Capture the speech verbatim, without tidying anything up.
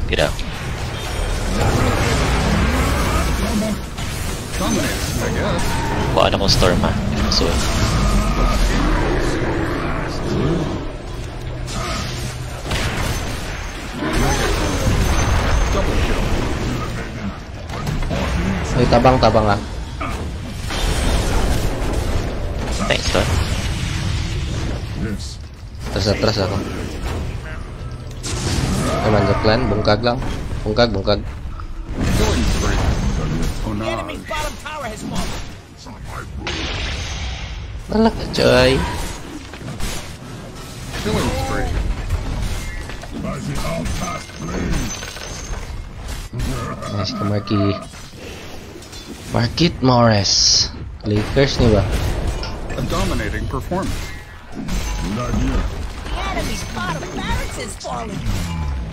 Get out. Dominating, I guess. Kuhaan akong storm ha. So, Double kill. Ay, tabang-tabang ah. thanks Don. Atras-atras ako. Naman sa clan, bungkag lang. Bungkag, bungkag. Killing spree. Oh no. Bottom tower has fallen. Malak ka, Choy. Killing spree. Nice ka, Marky. Markit Morris. Lakers ni ba? A dominating performance. The enemy's bottom barracks has fallen.